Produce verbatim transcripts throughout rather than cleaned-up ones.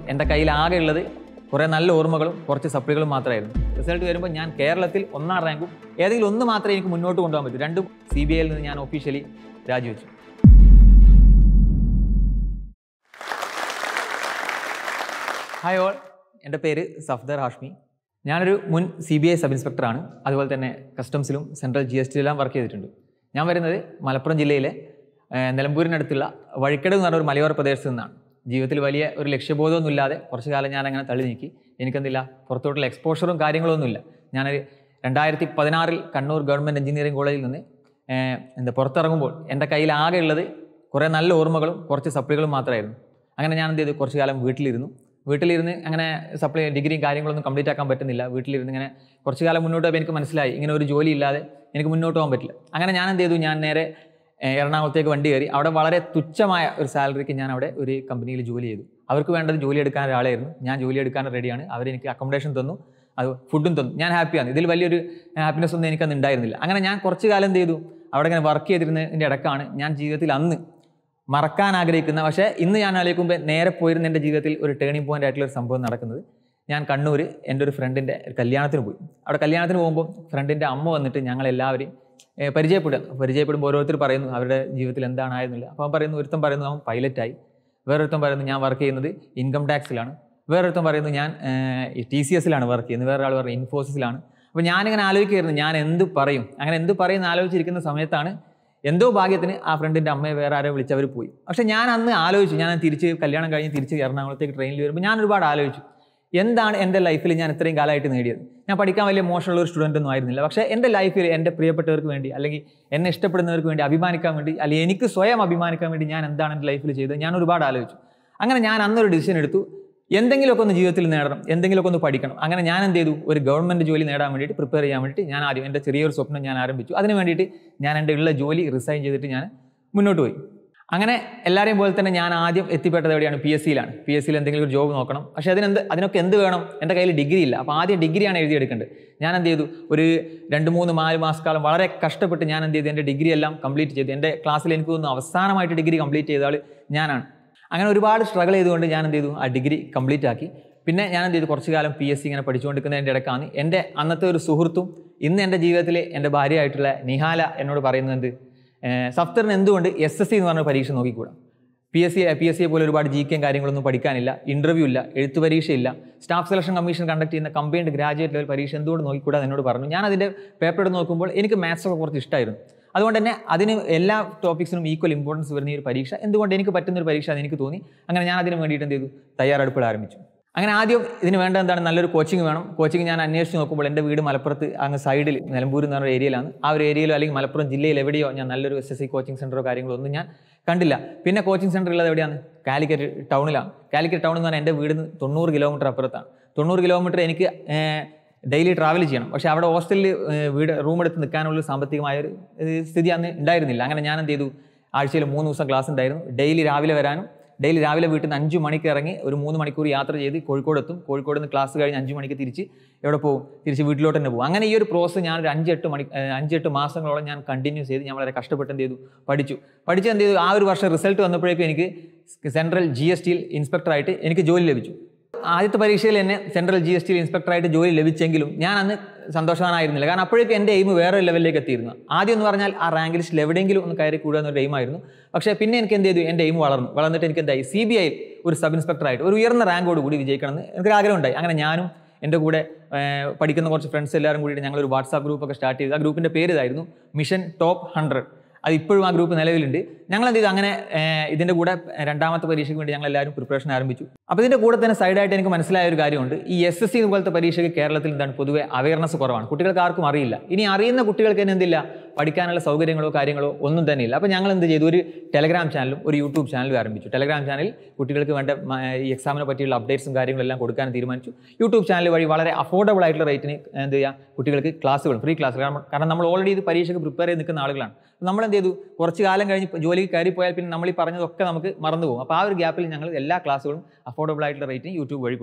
എൻ്റെ കയ്യിൽ ആകെ ഉള്ളത് കുറേ നല്ല ഓർമ്മകളും കുറച്ച് സപ്ലികളും മാത്രമായിരുന്നു. റിസൾട്ട് വരുമ്പോൾ ഞാൻ കേരളത്തിൽ ഒന്നാം റാങ്കും ഏതെങ്കിലും ഒന്ന് മാത്രമേ എനിക്ക് മുന്നോട്ട് കൊണ്ടുപോകാൻ പറ്റൂ. രണ്ടും സി ബി ഐയിൽ നിന്ന് ഞാൻ ഒഫീഷ്യലി രാജിവെച്ചു. ഹായ് ഓൾ, എൻ്റെ പേര് സഫ്ദർ ഹാഷ്മി. ഞാനൊരു മുൻ സി ബി ഐ സബ് ഇൻസ്പെക്ടറാണ്. അതുപോലെ തന്നെ കസ്റ്റംസിലും സെൻട്രൽ ജി എസ് ടിയിലെല്ലാം വർക്ക് ചെയ്തിട്ടുണ്ട്. ഞാൻ വരുന്നത് മലപ്പുറം ജില്ലയിലെ നിലമ്പൂരിനടുത്തുള്ള വഴിക്കട് എന്ന് പറഞ്ഞ ഒരു മലയോര പ്രദേശത്ത് നിന്നാണ്. ജീവിതത്തിൽ വലിയ ഒരു ലക്ഷ്യബോധമൊന്നുമില്ലാതെ കുറച്ച് കാലം ഞാൻ അങ്ങനെ തള്ളി നീക്കി. എനിക്കെന്തില്ല, പുറത്തോട്ടുള്ള എക്സ്പോഷറും കാര്യങ്ങളൊന്നുമില്ല. ഞാനൊരു രണ്ടായിരത്തി പതിനാറിൽ കണ്ണൂർ ഗവൺമെൻറ് എഞ്ചിനീയറിംഗ് കോളേജിൽ നിന്ന് എന്താ പുറത്തിറങ്ങുമ്പോൾ എൻ്റെ കയ്യിൽ ആകെ ഉള്ളത് കുറേ നല്ല ഓർമ്മകളും കുറച്ച് സപ്ലികളും മാത്രമായിരുന്നു. അങ്ങനെ ഞാൻ എന്ത് ചെയ്തു, കുറച്ച് കാലം വീട്ടിലിരുന്നു. വീട്ടിലിരുന്ന് അങ്ങനെ സപ്ലൈ ഡിഗ്രിയും കാര്യങ്ങളൊന്നും കംപ്ലീറ്റ് ആക്കാൻ പറ്റുന്നില്ല. വീട്ടിലിരുന്ന് ഇങ്ങനെ കുറച്ച് കാലം മുന്നോട്ട് പോയപ്പോൾ എനിക്ക് മനസ്സിലായി ഇങ്ങനെ ഒരു ജോലി ഇല്ലാതെ എനിക്ക് മുന്നോട്ട് പോകാൻ പറ്റില്ല. അങ്ങനെ ഞാൻ എന്ത് ചെയ്തു, ഞാൻ നേരെ എറണാകുളത്തേക്ക് വണ്ടി കയറി. അവിടെ വളരെ തുച്ഛമായ ഒരു സാലറിക്ക് ഞാൻ അവിടെ ഒരു കമ്പനിയിൽ ജോലി ചെയ്തു. അവർക്ക് വേണ്ടത് ജോലി എടുക്കാൻ ഒരാളായിരുന്നു. ഞാൻ ജോലി എടുക്കാൻ റെഡിയാണ്. അവരെനിക്ക് അക്കോമഡേഷൻ തന്നു, അത് ഫുഡും തന്നു. ഞാൻ ഹാപ്പിയാണ്. ഇതിൽ വലിയൊരു ഹാപ്പിനെസ് ഒന്നും എനിക്കന്ന് ഉണ്ടായിരുന്നില്ല. അങ്ങനെ ഞാൻ കുറച്ച് കാലം എന്ത് ചെയ്തു, അവിടെ ഇങ്ങനെ വർക്ക് ചെയ്തിരുന്നതിൻ്റെ ഇടക്കാണ് ഞാൻ ജീവിതത്തിൽ അന്ന് മറക്കാൻ ആഗ്രഹിക്കുന്ന, പക്ഷേ ഇന്ന് ഞാൻ ആലോചിക്കുമ്പോൾ നേരെ പോയിരുന്ന എൻ്റെ ജീവിതത്തിൽ ഒരു ടേണിംഗ് പോയിൻ്റ് ആയിട്ടുള്ള ഒരു സംഭവം നടക്കുന്നത്. ഞാൻ കണ്ണൂർ എൻ്റെ ഒരു ഫ്രണ്ടിൻ്റെ കല്യാണത്തിന് പോയി. അവിടെ കല്യാണത്തിന് പോകുമ്പോൾ ഫ്രണ്ടിൻ്റെ അമ്മ വന്നിട്ട് ഞങ്ങളെല്ലാവരെയും പരിചയപ്പെടുക. പരിചയപ്പെടുമ്പോൾ ഓരോരുത്തർ പറയുന്നു അവരുടെ ജീവിതത്തിൽ എന്താണായിരുന്നില്ല. അപ്പോൾ അവൻ പറയുന്നു, ഒരുത്തം പറയുന്നു അവൻ പൈലറ്റായി, വേറൊരുത്തം പറയുന്നു ഞാൻ വർക്ക് ചെയ്യുന്നത് ഇൻകം ടാക്സിലാണ്, വേറൊരുത്തം പറയുന്നു ഞാൻ ടി സി എസിലാണ് വർക്ക് ചെയ്യുന്നത്, വേറൊരാൾ പറയുന്നത് ഇൻഫോസിസിലാണ്. അപ്പോൾ ഞാനിങ്ങനെ ആലോചിക്കുകയായിരുന്നു ഞാൻ എന്ത് പറയും. അങ്ങനെ എന്ത് പറയുന്ന ആലോചിച്ചിരിക്കുന്ന സമയത്താണ് എന്തോ ഭാഗ്യത്തിന് ആ ഫ്രണ്ടിൻ്റെ അമ്മയെ വേറെ ആരോ വിളിച്ചവർ പോയി. പക്ഷേ ഞാൻ അന്ന് ആലോചിച്ചു, ഞാൻ തിരിച്ച് കല്യാണം കഴിഞ്ഞ് തിരിച്ച് എറണാകുളത്തേക്ക് ട്രെയിനിൽ വരുമ്പോൾ ഞാൻ ഒരുപാട് ആലോചിച്ചു, എന്താണ് എൻ്റെ ലൈഫിൽ ഞാൻ ഇത്രയും കാലമായിട്ട് നേടിയത്. ഞാൻ പഠിക്കാൻ വലിയ മോശമുള്ള ഒരു സ്റ്റുഡൻ്റ് ഒന്നും ആയിരുന്നില്ല. പക്ഷേ എൻ്റെ ലൈഫിൽ എൻ്റെ പ്രിയപ്പെട്ടവർക്ക് വേണ്ടി, അല്ലെങ്കിൽ എന്നെ ഇഷ്ടപ്പെടുന്നവർക്ക് വേണ്ടി അഭിമാനിക്കാൻ വേണ്ടി, അല്ലെങ്കിൽ എനിക്ക് സ്വയം അഭിമാനിക്കാൻ വേണ്ടി ഞാൻ എന്താണ് എൻ്റെ ലൈഫിൽ ചെയ്തത്, ഞാൻ ഒരുപാട് ആലോചിച്ചു. അങ്ങനെ ഞാൻ അന്നൊരു ഡിസിഷൻ എടുത്തു, എന്തെങ്കിലുമൊക്കെ ഒന്ന് ജീവിതത്തിൽ നേടണം, എന്തെങ്കിലുമൊക്കെ ഒന്ന് പഠിക്കണം. അങ്ങനെ ഞാൻ എന്ത് ചെയ്തു, ഒരു ഗവൺമെൻറ് ജോലി നേടാൻ വേണ്ടിയിട്ട് പ്രിപ്പയർ ചെയ്യാൻ വേണ്ടിയിട്ട് ഞാൻ ആദ്യം എൻ്റെ ചെറിയൊരു സ്വപ്നം ഞാൻ ആരംഭിച്ചു. അതിന് വേണ്ടിയിട്ട് ഞാൻ എൻ്റെ ഉള്ള ജോലി റിസൈൻ ചെയ്തിട്ട് ഞാൻ മുന്നോട്ട് പോയി. അങ്ങനെ എല്ലാവരെയും പോലെ തന്നെ ഞാൻ ആദ്യം എത്തിപ്പെട്ടത് എവിടെയാണ്, പി എസ് സിയിലാണ്. പി എസ് സിയിൽ എന്തെങ്കിലും ഒരു ജോബ് നോക്കണം. പക്ഷേ അതിനെന്ത് അതിനൊക്കെ എന്ത് വേണം, എൻ്റെ കയ്യിൽ ഡിഗ്രി ഇല്ല. അപ്പോൾ ആദ്യം ഡിഗ്രിയാണ് എഴുതിയെടുക്കേണ്ടത്. ഞാൻ എന്ത് ചെയ്തു, ഒരു രണ്ട് മൂന്ന് നാല് മാസക്കാലം വളരെ കഷ്ടപ്പെട്ട് ഞാൻ എന്ത് ചെയ്തു, എൻ്റെ ഡിഗ്രി എല്ലാം കംപ്ലീറ്റ് ചെയ്തു. എൻ്റെ ക്ലാസ്സിൽ എനിക്ക് തോന്നുന്നു അവസാനമായിട്ട് ഡിഗ്രി കംപ്ലീറ്റ് ചെയ്ത ആൾ ഞാനാണ്. അങ്ങനെ ഒരുപാട് സ്ട്രഗിൾ ചെയ്തുകൊണ്ട് ഞാൻ എന്ത് ചെയ്തു, ആ ഡിഗ്രി കംപ്ലീറ്റ് ആക്കി. പിന്നെ ഞാൻ എന്ത് ചെയ്തു, കുറച്ച് കാലം പി എസ് സി ഇങ്ങനെ പഠിച്ചുകൊണ്ടിരിക്കുന്നതിൻ്റെ ഇടയ്ക്കാണ് എൻ്റെ അന്നത്തെ ഒരു സുഹൃത്തും ഇന്ന് എൻ്റെ ജീവിതത്തിലെ എൻ്റെ ഭാര്യയായിട്ടുള്ള നിഹാല എന്നോട് പറയുന്നത്, സഫ്തറിന് എന്തുകൊണ്ട് എസ് എസ് സി എന്ന് പറഞ്ഞ പരീക്ഷ നോക്കിക്കൂടാ. P S C P S സിയെ പോലെ ഒരുപാട് ജി കെയും കാര്യങ്ങളൊന്നും പഠിക്കാനില്ല, ഇൻ്റർവ്യൂ ഇല്ല, എഴുത്ത് പരീക്ഷയില്ല, സ്റ്റാഫ് സെലക്ഷൻ കമ്മീഷൻ കണ്ടക്ട് ചെയ്യുന്ന കമ്പൈൻഡ് ഗ്രാജുവേറ്റ് ലെവൽ പരീക്ഷ എന്തുകൊണ്ട് നോക്കിക്കൂടാ എന്നോട് പറഞ്ഞു. ഞാൻ അതിൻ്റെ പേപ്പർ എടുത്ത് നോക്കുമ്പോൾ എനിക്ക് മാത്സ് ഒക്കെ കുറച്ച് ഇഷ്ടമായിരുന്നു. അതുകൊണ്ട് തന്നെ അതിന് എല്ലാ ടോപ്പിക്സിനും ഈക്വൽ ഇമ്പോർട്ടൻസ് വരുന്ന ഈ ഒരു പരീക്ഷ എന്തുകൊണ്ട് എനിക്ക് പറ്റുന്നൊരു പരീക്ഷ എന്ന് എനിക്ക് തോന്നി. അങ്ങനെ ഞാൻ അതിന് വേണ്ടിയിട്ട് എന്ത് ചെയ്തു, തയ്യാറെടുപ്പുകൾ ആരംഭിച്ചു. അങ്ങനെ ആദ്യം ഇതിന് വേണ്ട എന്താണ്, നല്ലൊരു കോച്ചിങ് വേണം. കോച്ചിങ് ഞാൻ അന്വേഷിച്ച് നോക്കുമ്പോൾ എൻ്റെ വീട് മലപ്പുറത്ത് അങ്ങ് സൈഡിൽ നിലമ്പൂർ എന്ന് പറഞ്ഞ ഏരിയയിലാണ്. ആ ഒരു ഏരിയയിലോ അല്ലെങ്കിൽ മലപ്പുറം ജില്ലയിൽ എവിടെയോ ഞാൻ നല്ലൊരു എസ് എസ് സി കോച്ചിങ് സെൻറ്ററോ കാര്യങ്ങളോ ഒന്നും ഞാൻ കണ്ടില്ല. പിന്നെ കോച്ചിങ് സെൻറ്റർ ഉള്ളത് എവിടെയാണ്, കാലിക്കറ്റ് ടൗണിലാണ്. കാലിക്കറ്റ് ടൗൺ എന്ന് പറഞ്ഞാൽ എൻ്റെ വീടിന് തൊണ്ണൂറ് കിലോമീറ്റർ അപ്പുറത്താണ്. തൊണ്ണൂറ് കിലോമീറ്റർ എനിക്ക് ഡെയിലി ട്രാവൽ ചെയ്യണം. പക്ഷേ അവിടെ ഹോസ്റ്റലിൽ വീട് റൂം എടുത്ത് നിൽക്കാനുള്ള സാമ്പത്തികമായ ഒരു സ്ഥിതി അന്ന് ഉണ്ടായിരുന്നില്ല. അങ്ങനെ ഞാൻ എന്ത് ചെയ്തു, ആഴ്ചയിൽ മൂന്ന് ദിവസം ക്ലാസ് ഉണ്ടായിരുന്നു. ഡെയിലി രാവിലെ വരാനും, ഡെയിലി രാവിലെ വീട്ടിൽ നിന്ന് അഞ്ച് മണിക്ക് ഇറങ്ങി ഒരു മൂന്ന് മണിക്കൂർ യാത്ര ചെയ്ത് കോഴിക്കോട് എത്തും. കോഴിക്കോട് നിന്ന് ക്ലാസ് കഴിഞ്ഞ് അഞ്ച് മണിക്ക് തിരിച്ച് എവിടെ പോകും, തിരിച്ച് വീട്ടിലോട്ട് തന്നെ പോകും. അങ്ങനെ ഈ ഒരു പ്രോസസ്സ് ഞാനൊരു അഞ്ചെട്ട് മണി അഞ്ചെട്ട് മാസങ്ങളോളം ഞാൻ കണ്ടിന്യൂസ് ചെയ്ത് ഞാൻ വളരെ കഷ്ടപ്പെട്ട് എന്ത് ചെയ്തു, പഠിച്ചു. പഠിച്ച് എന്ത് ചെയ്തു, ആ ഒരു വർഷം റിസൾട്ട് വന്നപ്പോഴേക്കും എനിക്ക് സെൻട്രൽ ജി എസ് ടിയിൽ ഇൻസ്പെക്ടറായിട്ട് എനിക്ക് ജോലി ലഭിച്ചു. ആദ്യത്തെ പരീക്ഷയിൽ തന്നെ സെൻട്രൽ ജി എസ് ടിയിൽ ഇൻസ്പെക്ടറായിട്ട് ജോലി ലഭിച്ചെങ്കിലും ഞാൻ അന്ന് സന്തോഷവാനായിരുന്നില്ല. കാരണം അപ്പോഴേക്കും എൻ്റെ എയിം വേറെ ലെവലിലേക്ക് എത്തിയിരുന്നു. ആദ്യം എന്ന് പറഞ്ഞാൽ ആ റാങ്ക് ലിസ്റ്റിൽ എവിടെയെങ്കിലും ഒന്ന് കയറി കൂടുക എന്നൊരു എയിമായിരുന്നു. പക്ഷേ പിന്നെ എനിക്ക് എന്ത് ചെയ്തു, എൻ്റെ എയിം വളർന്നു. വളർന്നിട്ട് എനിക്ക് എന്തായി, സി ബി ഐയിൽ ഒരു സബ് ഇൻസ്പെക്ടറായിട്ട് ഒരു ഉയർന്ന റാങ്കോട് കൂടി വിജയിക്കണമെന്ന് എനിക്കൊരു ആഗ്രഹം ഉണ്ടായി. അങ്ങനെ ഞാനും എൻ്റെ കൂടെ പഠിക്കുന്ന കുറച്ച് ഫ്രണ്ട്സ് എല്ലാവരും കൂടിയിട്ട് ഞങ്ങളൊരു വാട്സാപ്പ് ഗ്രൂപ്പൊക്കെ സ്റ്റാർട്ട് ചെയ്തു. ആ ഗ്രൂപ്പിൻ്റെ പേര് ഇതായിരുന്നു, മിഷൻ ടോപ്പ് ഹൺഡ്രഡ്. അത് ഇപ്പോഴും ആ ഗ്രൂപ്പ് നിലവിലുണ്ട്. ഞങ്ങൾ എന്ത് ചെയ്തു, അങ്ങനെ ഇതിൻ്റെ കൂടെ രണ്ടാമത്തെ പരീക്ഷയ്ക്ക് വേണ്ടി ഞങ്ങൾ എല്ലാവരും പ്രിപ്പറേഷൻ ആരംഭിച്ചു. അപ്പോൾ ഇതിൻ്റെ കൂടെ തന്നെ സൈഡായിട്ട് എനിക്ക് മനസ്സിലായ ഒരു കാര്യമുണ്ട്, ഈ എസ് എസ് സി പോലത്തെ പരീക്ഷയ്ക്ക് കേരളത്തിൽ എന്താണ് പൊതുവെ അവയർനെസ് കുറവാണ്. കുട്ടികൾക്ക് ആർക്കും അറിയില്ല. ഇനി അറിയുന്ന കുട്ടികൾക്ക് തന്നെ എന്തില്ല, പഠിക്കാനുള്ള സൗകര്യങ്ങളോ കാര്യങ്ങളോ ഒന്നും തന്നെ ഇല്ല. അപ്പോൾ ഞങ്ങൾ എന്ത് ചെയ്തു, ഒരു ടെലഗ്രാം ചാനലും ഒരു യൂട്യൂബ് ചാനലും ആരംഭിച്ചു. ടെലഗ്രാം ചാനലിൽ കുട്ടികൾക്ക് വേണ്ട ഈ എക്സാമിനെ പറ്റിയുള്ള അപ്ഡേറ്റ്സും കാര്യങ്ങളെല്ലാം കൊടുക്കാൻ തീരുമാനിച്ചു. യൂട്യൂബ് ചാനൽ വഴി വളരെ അഫോർഡബിൾ ആയിട്ടുള്ള റേറ്റിന് എന്ത് ചെയ്യുക, കുട്ടികൾക്ക് ക്ലാസ്സുകൾ, ഫ്രീ ക്ലാസ്സുകൾ. കാരണം നമ്മൾ ഓൾറെഡി ഇത് പരീക്ഷയ്ക്ക് പ്രിപ്പയർ ചെയ്ത് നിൽക്കുന്ന ആളുകളാണ്. നമ്മൾ എന്ത് ചെയ്തു, കുറച്ച് കാലം കഴിഞ്ഞ് ജോലിക്ക് കയറിപ്പോയാൽ പിന്നെ നമ്മൾ ഈ പറഞ്ഞതൊക്കെ നമുക്ക് മറന്നു പോകും. അപ്പോൾ ആ ഒരു ഗ്യാപ്പിൽ ഞങ്ങൾ എല്ലാ ക്ലാസ്സുകളും അഫോർഡബിൾ ആയിട്ടുള്ള റേറ്റിന് യൂട്യൂബ് വഴി കൊടുത്തു.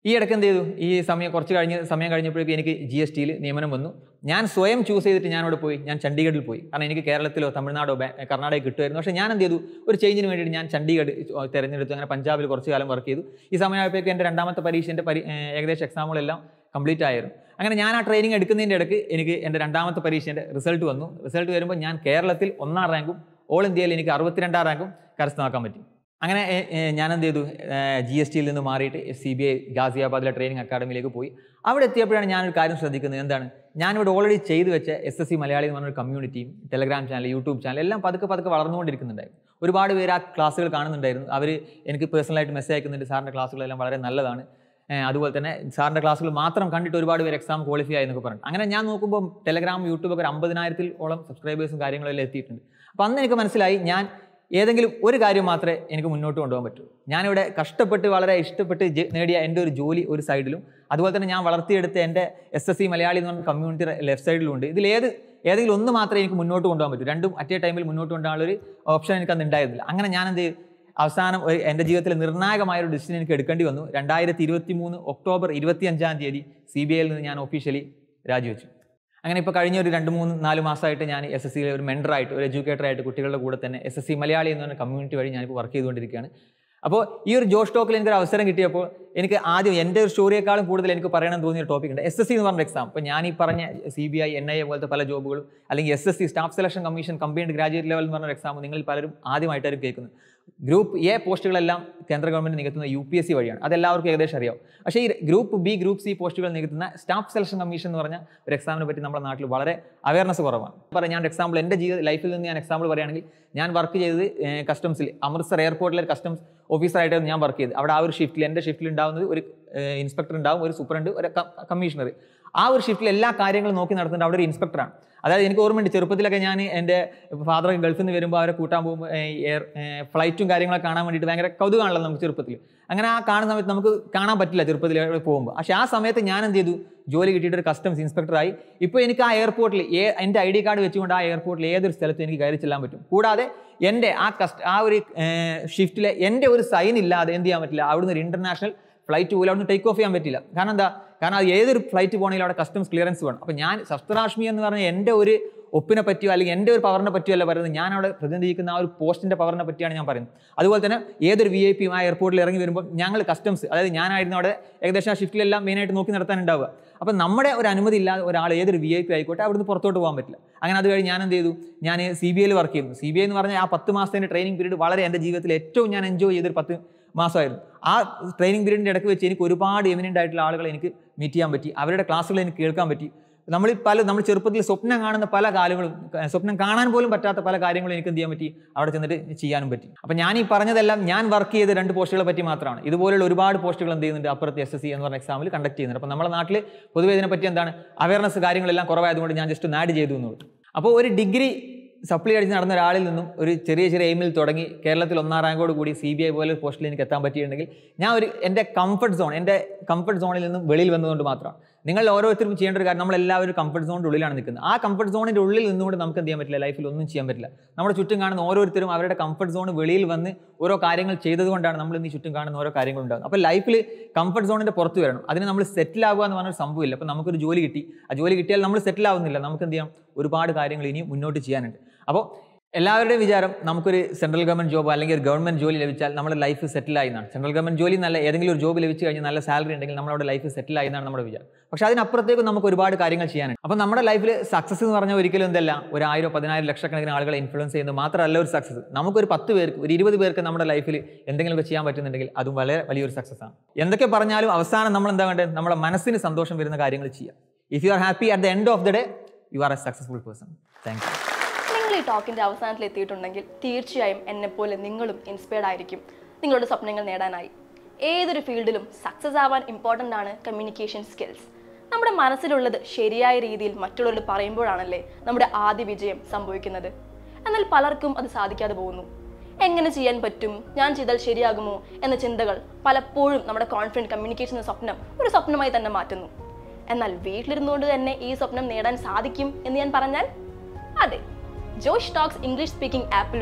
ഈ ഇടയ്ക്ക് എന്ത് ചെയ്തു, ഈ സമയം കുറച്ച് കഴിഞ്ഞ് സമയം കഴിഞ്ഞപ്പോഴേക്കും എനിക്ക് ജി എസ് ടിയിൽ നിയമനം വന്നു. ഞാൻ സ്വയം ചൂസ് ചെയ്തിട്ട് ഞാൻ അവിടെ പോയി, ഞാൻ ചണ്ഡീഗഡിൽ പോയി. കാരണം എനിക്ക് കേരളത്തിലോ തമിഴ്നാടോ കർണാടക കിട്ടുമായിരുന്നു. പക്ഷേ ഞാൻ എന്ത് ചെയ്തു, ഒരു ചേഞ്ചിന് വേണ്ടിയിട്ട് ഞാൻ ചണ്ഡീഗഡ് തിരഞ്ഞെടുത്തു. അങ്ങനെ പഞ്ചാബിൽ കുറച്ച് കാലം വർക്ക് ചെയ്തു. ഈ സമയമായപ്പോഴേക്കും എൻ്റെ രണ്ടാമത്തെ പരീക്ഷൻ്റെ പരി ഏകദേശം എക്സാമുകളെല്ലാം കംപ്ലീറ്റ് ആയിരുന്നു. അങ്ങനെ ഞാൻ ആ ട്രെയിനിങ് എടുക്കുന്നതിൻ്റെ ഇടയ്ക്ക് എനിക്ക് എൻ്റെ രണ്ടാമത്തെ പരീക്ഷേൻ്റെ റിസൾട്ട് വന്നു. റിസൾട്ട് വരുമ്പോൾ ഞാൻ കേരളത്തിൽ ഒന്നാം റാങ്കും ഓൾ ഇന്ത്യയിൽ എനിക്ക് അറുപത്തിരണ്ടാം റാങ്കും കരസ്ഥമാക്കാൻ പറ്റി. അങ്ങനെ ഞാൻ എന്ത് ചെയ്തു, ജി എസ് ടിയിൽ നിന്ന് മാറിയിട്ട് സി ബി ഐ ഗാസിയാബാദിലെ ട്രെയിനിങ് അക്കാഡമിയിലേക്ക് പോയി. അവിടെ എത്തിയപ്പോഴാണ് ഞാനൊരു കാര്യം ശ്രദ്ധിക്കുന്നത്. എന്താണ്, ഞാനിവിടെ ഓൾറെഡി ചെയ്തു വെച്ച എസ് എസ് സി മലയാളി എന്ന് പറഞ്ഞൊരു കമ്മ്യൂണിറ്റിയും ടെലഗ്രാം ചാനൽ, യൂട്യൂബ് ചാനൽ എല്ലാം പതുക്കെ പതുക്കെ വളർന്നുകൊണ്ടിരിക്കുന്നുണ്ടായിരുന്നു. ഒരുപാട് പേര് ആ ക്ലാസ്സുകൾ കാണുന്നുണ്ടായിരുന്നു. അവർ എനിക്ക് പേഴ്സണലായിട്ട് മെസ്സേജ് അയക്കുന്നുണ്ട്, സാറിൻ്റെ ക്ലാസ്സുകളെല്ലാം വളരെ നല്ലതാണ്, അതുപോലെ തന്നെ സാറിൻ്റെ ക്ലാസ്സുകൾ മാത്രം കണ്ടിട്ട് ഒരുപാട് പേര് എക്സാം ക്വാളിഫൈ ആയി എന്നൊക്കെ പറഞ്ഞു. അങ്ങനെ ഞാൻ നോക്കുമ്പോൾ ടെലഗ്രാം, യൂട്യൂബ് ഒരു അമ്പതിനായിരത്തിലോളം സബ്സ്ക്രൈബേഴ്സും കാര്യങ്ങളെല്ലാം എത്തിയിട്ടുണ്ട്. അപ്പോൾ അന്ന് എനിക്ക് മനസ്സിലായി, ഞാൻ ഏതെങ്കിലും ഒരു കാര്യം മാത്രമേ എനിക്ക് മുന്നോട്ട് കൊണ്ടുപോകാൻ പറ്റൂ. ഞാനിവിടെ കഷ്ടപ്പെട്ട് വളരെ ഇഷ്ടപ്പെട്ട് നേടിയ എൻ്റെ ഒരു ജോലി ഒരു സൈഡിലും, അതുപോലെ തന്നെ ഞാൻ വളർത്തിയെടുത്ത എൻ്റെ എസ് എസ് സി മലയാളി എന്ന് പറഞ്ഞ കമ്മ്യൂണിറ്റി ലെഫ്റ്റ് സൈഡിലും ഉണ്ട്. ഇതിൽ ഏത് ഏതെങ്കിലും ഒന്ന് മാത്രമേ എനിക്ക് മുന്നോട്ട് കൊണ്ടുപോകാൻ പറ്റൂ. രണ്ടും അറ്റ് എ ടൈമിൽ മുന്നോട്ട് കൊണ്ടുപോകാനുള്ളൊരു ഓപ്ഷൻ എനിക്ക് അന്ന് ഉണ്ടായിരുന്നില്ല. അങ്ങനെ ഞാൻ എന്ത് അവസാനം എൻ്റെ ജീവിതത്തിൽ നിർണായകമായൊരു ഡിസിഷൻ എനിക്ക് എടുക്കേണ്ടി വന്നു. രണ്ടായിരത്തി ഇരുപത്തി മൂന്ന് ഒക്ടോബർ ഇരുപത്തി അഞ്ചാം തീയതി സി ബി ഐയിൽ നിന്ന് ഞാൻ ഒഫീഷ്യലി രാജിവെച്ചു. അങ്ങനെ ഇപ്പോൾ കഴിഞ്ഞ ഒരു രണ്ട് മൂന്ന് നാല് മാസമായിട്ട് ഞാൻ എസ് എസ് സിയിലെ ഒരു മെൻറ്ററായിട്ട്, ഒരു എഡ്യൂക്കേറ്ററായിട്ട് കുട്ടികളുടെ കൂടെ തന്നെ എസ് എസ് സി മലയാളി എന്ന് പറഞ്ഞ കമ്മ്യൂണിറ്റി വഴി ഞാനിപ്പോൾ വർക്ക് ചെയ്തുകൊണ്ടിരിക്കുകയാണ്. അപ്പോൾ ഈ ഒരു ജോഷ് ടോക്കിൽ എനിക്കൊരു അവസരം കിട്ടിയപ്പോൾ എനിക്ക് ആദ്യം എൻ്റെ ഒരു സ്റ്റോറിയേക്കാളും കൂടുതൽ എനിക്ക് പറയണമെന്ന് തോന്നിയ ടോപ്പിക് ഉണ്ട്, എസ് എസ് സി എന്ന് പറഞ്ഞ എക്സാം. അപ്പോൾ ഞാൻ ഈ പറഞ്ഞ C B I, N I A പോലത്തെ പല ജോബുകളും, അല്ലെങ്കിൽ S S C staff selection commission combined graduate level എന്ന് പറഞ്ഞ എക്സാം നിങ്ങളിൽ പലരും ആദ്യമായിട്ടായിരിക്കും കേൾക്കുന്നത്. ഗ്രൂപ്പ് എ പോസ്റ്റുകളെല്ലാം കേന്ദ്ര ഗവൺമെൻറ് നികത്തുന്ന യു പി എസ് സി വഴിയാണ്, അതെല്ലാവർക്കും ഏകദേശം അറിയാം. പക്ഷേ ഈ ഗ്രൂപ്പ് ബി, ഗ്രൂപ്പ് സി പോസ്റ്റുകൾ നികത്തുന്ന സ്റ്റാഫ് സെലക്ഷൻ കമ്മീഷൻ എന്ന് പറഞ്ഞ ഒരു എക്സാമിനെ പറ്റി നമ്മുടെ നാട്ടിൽ വളരെ അവയർനെസ് കുറവാണ്. പറയാം, ഞാൻ എക്സാമ്പിൾ എൻ്റെ ജീവിത ലൈഫിൽ നിന്ന് ഞാൻ എക്സാമ്പിൾ പറയുകയാണെങ്കിൽ, ഞാൻ വർക്ക് ചെയ്തത് കസ്റ്റംസിൽ അമൃത്സർ എയർപോർട്ടിലെ കസ്റ്റംസ് ഓഫീസറായിട്ടാണ് ഞാൻ വർക്ക് ചെയ്തത്. അവിടെ ആ ഒരു ഷിഫ്റ്റിൽ എൻ്റെ ഷിഫ്റ്റിൽ ഉണ്ടാകുന്നത് ഒരു ഇൻസ്പെക്ടർ ഉണ്ടാവും, ഒരു സൂപ്രണ്ട്, ഒരു കമ്മീഷണർ. ആ ഒരു ഷിഫ്റ്റിൽ എല്ലാ കാര്യങ്ങളും നോക്കി നടത്തുന്നത് അവിടെ ഒരു ഇൻസ്പെക്ടറാണ്. അതായത് എനിക്ക് ഓർമ്മയുണ്ട്, ചെറുപ്പത്തിലൊക്കെ ഞാൻ എൻ്റെ ഫാദർ ഗൾഫിൽ നിന്ന് വരുമ്പോൾ അവരെ കൂട്ടാൻ പോകുമ്പോൾ എയർ ഫ്ലൈറ്റും കാര്യങ്ങളൊക്കെ കാണാൻ വേണ്ടിയിട്ട് ഭയങ്കര കൗതുകമാണല്ലോ നമുക്ക് ചെറുപ്പത്തിൽ. അങ്ങനെ ആ കാണുന്ന സമയത്ത് നമുക്ക് കാണാൻ പറ്റില്ല ചെറുപ്പത്തിൽ പോകുമ്പോൾ. പക്ഷേ ആ സമയത്ത് ഞാൻ എന്ത് ചെയ്തു, ജോലി കിട്ടിയിട്ട് ഒരു കസ്റ്റംസ് ഇൻസ്പെക്ടറായി. ഇപ്പോൾ എനിക്ക് ആ എയർപോർട്ടിൽ ഏ എൻ്റെ ഐ ഡി കാർഡ് വെച്ചുകൊണ്ട് ആ എയർപോർട്ടിൽ ഏതൊരു സ്ഥലത്തും എനിക്ക് കയറി ചെല്ലാൻ പറ്റും. കൂടാതെ എൻ്റെ ആ കസ്റ്റ ആ ഒരു ഷിഫ്റ്റിലെ എൻ്റെ ഒരു സൈൻ ഇല്ലാതെ എന്ത് ചെയ്യാൻ പറ്റില്ല, അവിടുന്ന് ഒരു ഇൻ്റർനാഷണൽ ഫ്ലൈറ്റ് പോലും അവിടുന്ന് ടേക്ക് ഓഫ് ചെയ്യാൻ പറ്റില്ല. കാരണം എന്താ, കാരണം അത് ഏതൊരു ഫ്ലൈറ്റ് പോകണമെങ്കിലും അവിടെ കസ്റ്റംസ് ക്ലിയറൻസ് വേണം. അപ്പോൾ ഞാൻ സഫ്ദർ ഹാഷ്മി എന്ന് പറഞ്ഞാൽ എൻ്റെ ഒരു ഒപ്പിനെ പറ്റിയോ അല്ലെങ്കിൽ എൻ്റെ ഒരു പവറിനെ പറ്റിയോ അല്ല പറയുന്നത്, ഞാൻ അവിടെ പ്രതിനിധീകരിക്കുന്ന ആ ഒരു പോസ്റ്റിൻ്റെ പവറിനെ പറ്റിയാണ് ഞാൻ പറയുന്നത്. അതുപോലെ തന്നെ ഏതൊരു വി ഐ പിയും ആ എയർപോർട്ടിൽ ഇറങ്ങി വരുമ്പോൾ ഞങ്ങൾ കസ്റ്റംസ്, അതായത് ഞാനായിരുന്നു അവിടെ ഏകദേശം ആ ഷിഫ്റ്റിലെല്ലാം മെയിനായിട്ട് നോക്കി നടത്താനുണ്ടാവുക. അപ്പം നമ്മുടെ ഒരു അനുമതി ഇല്ലാതെ ഒരാൾ ഏതൊരു വി ഐ പി ആയിക്കോട്ടെ അവിടുന്ന് പുറത്തോട്ട് പോകാൻ പറ്റില്ല. അങ്ങനെ അത് കഴിഞ്ഞ് ഞാൻ എന്ത് ചെയ്തു, ഞാൻ സി ബി ഐയിൽ വർക്ക് ചെയ്യുന്നു. സി ബി ഐ എന്ന് പറഞ്ഞാൽ ആ പത്ത് മാസത്തിൻ്റെ ട്രെയിനിങ് പീരീഡ് വളരെ എൻ്റെ ജീവിതത്തിൽ ഏറ്റവും ഞാൻ എൻജോയ് ചെയ്തൊരു പത്ത് മാസമായിരുന്നു. ആ ട്രെയിനിങ് പീരീഡിൻ്റെ ഇടയ്ക്ക് വെച്ച് എനിക്ക് ഒരുപാട് എമിനൻ്റ് ആയിട്ടുള്ള ആളുകളെ എനിക്ക് മീറ്റ് ചെയ്യാൻ പറ്റി, അവരുടെ ക്ലാസ്സുകൾ എനിക്ക് കേൾക്കാൻ പറ്റി. നമ്മൾ പല നമ്മൾ ചെറുപ്പത്തിൽ സ്വപ്നം കാണുന്ന പല കാര്യങ്ങളും, സ്വപ്നം കാണാൻ പോലും പറ്റാത്ത പല കാര്യങ്ങളും എനിക്ക് എന്ത് ചെയ്യാൻ പറ്റി, അവിടെ ചെന്നിട്ട് ചെയ്യാനും പറ്റി. അപ്പം ഞാൻ ഈ പറഞ്ഞതെല്ലാം ഞാൻ വർക്ക് ചെയ്ത രണ്ട് പോസ്റ്റുകളെ പറ്റി മാത്രമാണ്. ഇതുപോലുള്ള ഒരുപാട് പോസ്റ്റുകൾ എന്ത് ചെയ്യുന്നുണ്ട് അപ്പുറത്ത് എസ് എസ് സി എന്ന് പറഞ്ഞ എക്സാമിൽ കണ്ടക്ട് ചെയ്യുന്നുണ്ട്. അപ്പം നമ്മുടെ നാട്ടിൽ പൊതുവെ ഇതിനെപ്പറ്റി എന്താണ് അവയർനെസ് കാര്യങ്ങളെല്ലാം കുറവായതുകൊണ്ട് ഞാൻ ജസ്റ്റ് ഒന്ന് ആഡ് ചെയ്തു എന്നുള്ളൂ. അപ്പോൾ ഒരു ഡിഗ്രി സപ്ലി അടിച്ച് നടന്ന ഒരാളിൽ നിന്നും ഒരു ചെറിയ ചെറിയ എയിമിൽ തുടങ്ങി കേരളത്തിൽ ഒന്നാം റാങ്കോട് കൂടി സി ബി ഐ പോലെ പോസ്റ്റിൽ എനിക്ക് എത്താൻ പറ്റിയിട്ടുണ്ടെങ്കിൽ ഞാൻ ഒരു എൻ്റെ കംഫർട്ട് സോൺ എൻ്റെ കംഫർട്ട് സോണിൽ നിന്നും വെളിയിൽ വന്നതുകൊണ്ട് മാത്രമാണ്. നിങ്ങൾ ഓരോരുത്തരും ചെയ്യേണ്ട ഒരു കാര്യം, നമ്മളെല്ലാവരും കംഫർട്ട് സോണിൻ്റെ ഉള്ളിലാണ് നിൽക്കുന്നത്. ആ കംഫർട്ട് സോണിൻ്റെ ഉള്ളിൽ നിന്നുകൊണ്ട് നമുക്ക് എന്ത് ചെയ്യാൻ പറ്റില്ല, ലൈഫിൽ ഒന്നും ചെയ്യാൻ പറ്റില്ല. നമ്മുടെ ചുറ്റും കാണുന്ന ഓരോരുത്തരും അവരുടെ കംഫർട്ട് സോൺ വെളിയിൽ വന്ന് ഓരോ കാര്യങ്ങൾ ചെയ്തതുകൊണ്ടാണ് നമ്മൾ ഇന്ന് ചുറ്റും കാണുന്ന ഓരോ കാര്യങ്ങൾ ഉണ്ടാകുന്നത്. അപ്പോൾ ലൈഫിൽ കംഫർട്ട് സോണിൻ്റെ പുറത്ത് വരണം. അതിന് നമ്മൾ സെറ്റിൽ ആവുക എന്ന് പറഞ്ഞൊരു സംഭവമില്ല. അപ്പോൾ നമുക്കൊരു ജോലി കിട്ടി, ആ ജോലി കിട്ടിയാൽ നമ്മൾ സെറ്റിൽ ആവുന്നില്ല. നമുക്ക് എന്ത് ചെയ്യാം, ഒരുപാട് കാര്യങ്ങൾ ഇനിയും മുന്നോട്ട് ചെയ്യാനുണ്ട്. അപ്പോൾ എല്ലാവരുടെയും വിചാരം നമുക്കൊരു സെൻട്രൽ ഗവൺമെൻറ് ജോബ് അല്ലെങ്കിൽ ഒരു ഗവൺമെൻറ് ജോലി ലഭിച്ചാൽ നമ്മുടെ ലൈഫ് സെറ്റിലായി എന്നാണ്. സെൻട്രൽ ഗവൺമെൻറ് ജോലി നല്ല ഏതെങ്കിലും ഒരു ജോബ് ലഭിച്ചു കഴിഞ്ഞാൽ നല്ല സാലറി ഉണ്ടെങ്കിൽ നമ്മുടെ ലൈഫ് സെറ്റിലായി എന്നാണ് നമ്മുടെ വിചാരം. പക്ഷേ അതിനപ്പുറത്തേക്ക് നമുക്ക് ഒരുപാട് കാര്യങ്ങൾ ചെയ്യാനുണ്ട്. അപ്പോൾ നമ്മുടെ ലൈഫിൽ സക്സസ് എന്ന് പറഞ്ഞാൽ ഒരിക്കലും എന്തല്ല ഒരു ആയിരം പതിനായിരം ലക്ഷക്കണക്കിന് ആളുകളെ ഇൻഫ്ലുവൻസ് ചെയ്യുന്നത് മാത്രമല്ല ഒരു സക്സസ്. നമുക്കൊരു പത്ത് പേർക്ക് ഒരു ഇരുപത് പേർക്ക് നമ്മുടെ ലൈഫിൽ എന്തെങ്കിലുമൊക്കെ ചെയ്യാൻ പറ്റുന്നുണ്ടെങ്കിൽ അതും വളരെ വലിയൊരു സക്സസ് ആണ്. എന്തൊക്കെ പറഞ്ഞാലും അവസാനം നമ്മൾ എന്താ വേണ്ടത്, നമ്മുടെ മനസ്സിന് സന്തോഷം വരുന്ന കാര്യങ്ങൾ ചെയ്യുക. If you are happy at the end of the day you are a successful person. Thank you. നിങ്ങൾ ഈ ടോക്കിൻ്റെ അവസാനത്തിൽ എത്തിയിട്ടുണ്ടെങ്കിൽ തീർച്ചയായും എന്നെപ്പോലെ നിങ്ങളും ഇൻസ്പയർഡ് ആയിരിക്കും നിങ്ങളുടെ സ്വപ്നങ്ങൾ നേടാനായി. ഏതൊരു ഫീൽഡിലും സക്സസ് ആവാൻ ഇമ്പോർട്ടൻ്റ് ആണ് കമ്മ്യൂണിക്കേഷൻ സ്കിൽസ്. നമ്മുടെ മനസ്സിലുള്ളത് ശരിയായ രീതിയിൽ മറ്റുള്ളവരോട് പറയുമ്പോഴാണല്ലേ നമ്മുടെ ആദ്യ വിജയം സംഭവിക്കുന്നത്. എന്നാൽ പലർക്കും അത് സാധിക്കാതെ പോകുന്നു. എങ്ങനെ ചെയ്യാൻ പറ്റും, ഞാൻ ചെയ്താൽ ശരിയാകുമോ എന്ന ചിന്തകൾ പലപ്പോഴും നമ്മുടെ കോൺഫിഡൻറ്റ് കമ്മ്യൂണിക്കേഷൻ എന്ന സ്വപ്നം ഒരു സ്വപ്നമായി തന്നെ മാറ്റുന്നു. എന്നാൽ വീട്ടിലിരുന്നുകൊണ്ട് തന്നെ ഈ സ്വപ്നം നേടാൻ സാധിക്കും എന്ന് ഞാൻ പറഞ്ഞാൽ അതെ, ജോഷ് ടോക്സ് ഇംഗ്ലീഷ് സ്പീക്കിംഗ് ആപ്പിലൂടെ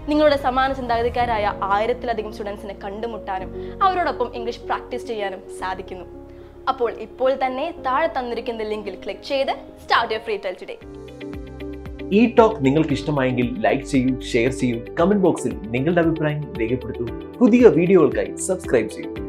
നിങ്ങളുടെ സമാന ചിന്താഗതിക്കാരായ ആയിരത്തിലധികം സ്റ്റുഡൻസിനെ കണ്ടുമുട്ടാനും അവരോടൊപ്പം ഇംഗ്ലീഷ് പ്രാക്ടീസ് ചെയ്യാനും സാധിക്കുന്നു. അപ്പോൾ ഇപ്പോൾ തന്നെ താഴെ തന്നിരിക്കുന്ന ലിങ്കിൽ ക്ലിക്ക് ചെയ്ത് start your free trial today. ഈ ടോക്ക് നിങ്ങൾക്ക് ഇഷ്ടമായെങ്കിൽ ലൈക്ക് ചെയ്യൂ, ഷെയർ ചെയ്യൂ, കമന്റ് ബോക്സിൽ നിങ്ങളുടെ അഭിപ്രായം രേഖപ്പെടുത്തൂ. പുതിയ വീഡിയോകൾക്കായി സബ്സ്ക്രൈബ് ചെയ്യൂ.